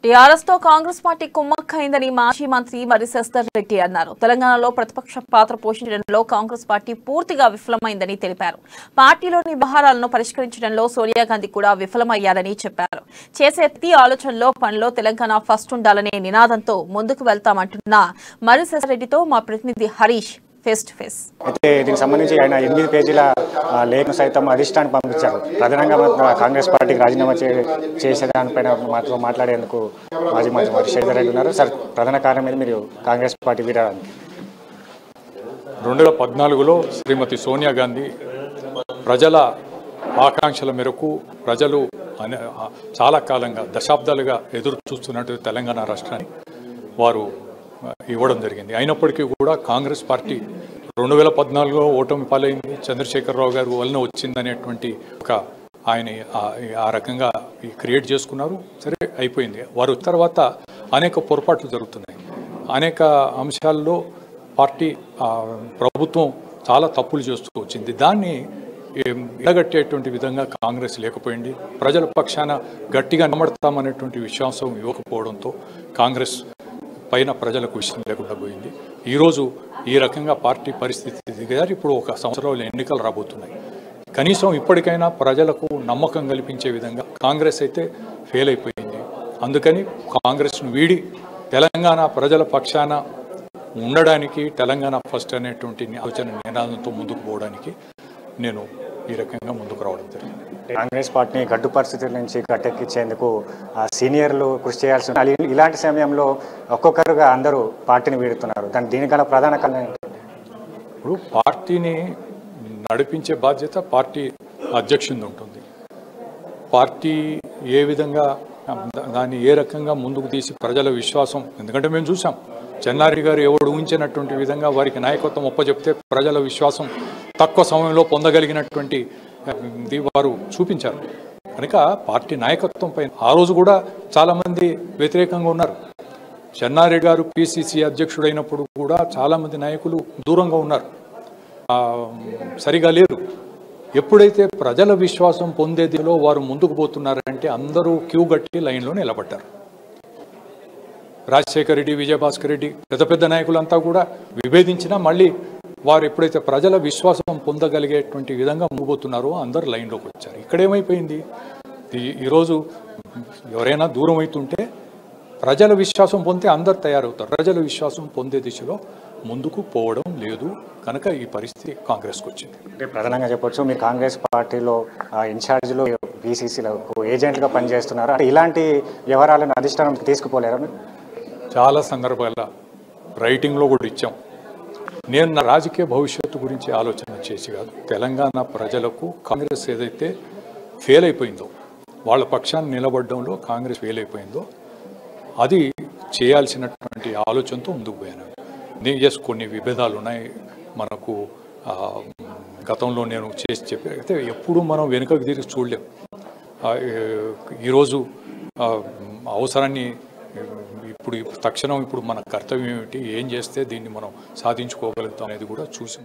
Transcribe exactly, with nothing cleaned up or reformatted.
TRS తో Congress party కుమ్మక్కైందని మాజీ మంత్రి మరి శశిధర్ రెడ్డి అన్నారు. తెలంగాణలో ప్రతిపక్ష పాత్ర పోషించడంలో కాంగ్రెస్ పార్టీ పూర్తిగా విఫలమైందని తెలిపారు. పార్టీలోని వ్యవహారాలను పరిష్కరించడంలో సోనియా గాంధీ కూడా విఫలమయ్యారని చెప్పారు. చేసే ప్రతి ఆలోచనలో పనిలో తెలంగాణ ఫస్ట్ ఉండాలనే నినాదంతో ముందుకు వెళ్తామంటున్న మరి శశిధర్ రెడ్డితో మా ప్రతినిధి హరీష్ ఫేస్ టు ఫేస్. అయితే దీనికి సంబంధించి ఆయన ఎనిమిది పేజీల లేఖను సైతం అధిష్టానికి పంపించారు. ప్రధానంగా కాంగ్రెస్ పార్టీకి రాజీనామా చేసే దానిపైన మాతో మాట్లాడేందుకు మాజీ మంత్రి మరి శశిధర్ రెడ్డి ఉన్నారు. సార్, ప్రధాన కారణం మీద మీరు కాంగ్రెస్ పార్టీ వీరానికి రెండు వేల పద్నాలుగులో శ్రీమతి సోనియా గాంధీ ప్రజల ఆకాంక్షల మేరకు ప్రజలు చాలా కాలంగా దశాబ్దాలుగా ఎదురు చూస్తున్నట్టు తెలంగాణ రాష్ట్రాన్ని వారు ఇవ్వడం జరిగింది. అయినప్పటికీ కూడా కాంగ్రెస్ పార్టీ రెండు వేల పద్నాలుగులో ఓటమి పాలైంది. చంద్రశేఖరరావు గారు వలన వచ్చిందనేటువంటి ఒక ఆయన ఆ రకంగా క్రియేట్ చేసుకున్నారు. సరే, అయిపోయింది. వారు తర్వాత అనేక పొరపాట్లు జరుగుతున్నాయి. అనేక అంశాల్లో పార్టీ ప్రభుత్వం చాలా తప్పులు చేస్తూ వచ్చింది. దాన్ని ఎడగట్టేటువంటి విధంగా కాంగ్రెస్ లేకపోయింది. ప్రజల పక్షాన గట్టిగా నిలబడతామనేటువంటి విశ్వాసం ఇవ్వకపోవడంతో కాంగ్రెస్ పైన ప్రజలకు విషయం లేకుండా పోయింది. ఈరోజు ఈ రకంగా పార్టీ పరిస్థితి దిగారు. ఇప్పుడు ఒక సంవత్సరంలో ఎన్నికలు రాబోతున్నాయి. కనీసం ఇప్పటికైనా ప్రజలకు నమ్మకం కల్పించే విధంగా కాంగ్రెస్ అయితే ఫెయిల్ అయిపోయింది. అందుకని కాంగ్రెస్ను వీడి తెలంగాణ ప్రజల పక్షాన ఉండడానికి, తెలంగాణ ఫస్ట్ అనేటువంటి ఆలోచన నినాదంతో ముందుకు పోవడానికి నేను ఈ రకంగా ముందుకు రావడం జరిగింది. కాంగ్రెస్ పార్టీని గడ్డు పరిస్థితుల నుంచి గట్టెక్కించేందుకు సీనియర్లు కృషి చేయాల్సి ఉంది. ఇలాంటి సమయంలో ఒక్కొక్కరుగా అందరూ పార్టీని వీడుతున్నారు. దాని దీనికన్నా ప్రధాన కారణం ఏంటి? ఇప్పుడు పార్టీని నడిపించే బాధ్యత పార్టీ అధ్యక్షుడు ఉంటుంది. పార్టీ ఏ విధంగా దాన్ని ఏ రకంగా ముందుకు తీసి ప్రజల విశ్వాసం, ఎందుకంటే మేము చూసాం చెన్నారెడ్డి గారు ఎవడు ఊహించినటువంటి విధంగా వారికి నాయకత్వం ఒప్పచెప్తే ప్రజల విశ్వాసం తక్కువ సమయంలో పొందగలిగినటువంటి ఇది వారు చూపించారు. కనుక పార్టీ నాయకత్వం పైన ఆ రోజు కూడా చాలామంది వ్యతిరేకంగా ఉన్నారు. చెన్నారెడ్డి గారు పిసిసి అధ్యక్షుడైనప్పుడు కూడా చాలామంది నాయకులు దూరంగా ఉన్నారు, సరిగా లేరు. ఎప్పుడైతే ప్రజల విశ్వాసం పొందేదిలో వారు ముందుకు పోతున్నారంటే అందరూ క్యూ గట్టి లైన్లో నిలబడ్డారు. రాజశేఖర రెడ్డి, విజయభాస్కర్ రెడ్డి, పెద్ద పెద్ద నాయకులంతా కూడా విభేదించినా మళ్ళీ వారు ఎప్పుడైతే ప్రజల విశ్వాసం పొందగలిగేటువంటి విధంగా ముందుకుపోతున్నారో అందరు లైన్లోకి వచ్చారు. ఇక్కడేమైపోయింది, ఈరోజు ఎవరైనా దూరం అవుతుంటే ప్రజల విశ్వాసం పొందితే అందరు తయారవుతారు. ప్రజల విశ్వాసం పొందే దిశలో ముందుకు పోవడం లేదు. కనుక ఈ పరిస్థితి కాంగ్రెస్కి వచ్చింది. అంటే ప్రధానంగా చెప్పొచ్చు, మీరు కాంగ్రెస్ పార్టీలో ఇన్ఛార్జ్లో బీసీసీలో ఏజెంట్గా పనిచేస్తున్నారు. అంటే ఇలాంటి వ్యవహారాలను అధిష్టానానికి తీసుకుపోలేరు? చాలా సందర్భాల్లో రైటింగ్లో కూడా ఇచ్చాం. నేను నా రాజకీయ భవిష్యత్తు గురించి ఆలోచన చేసి కాదు, తెలంగాణ ప్రజలకు కాంగ్రెస్ ఏదైతే ఫెయిల్ అయిపోయిందో, వాళ్ళ పక్షాన్ని నిలబడడంలో కాంగ్రెస్ ఫెయిల్ అయిపోయిందో అది చేయాల్సినటువంటి ఆలోచనతో ముందుకు పోయాను. నేను చేసి కొన్ని విభేదాలు ఉన్నాయి మనకు. గతంలో నేను చేసి చెప్పి అయితే ఎప్పుడు మనం వెనుకకు తిరిగి చూడలేం. ఈరోజు అవసరాన్ని ఇప్పుడు తక్షణం ఇప్పుడు మన కర్తవ్యం ఏమిటి, ఏం చేస్తే దీన్ని మనం సాధించుకోగలుగుతాం అనేది కూడా చూసి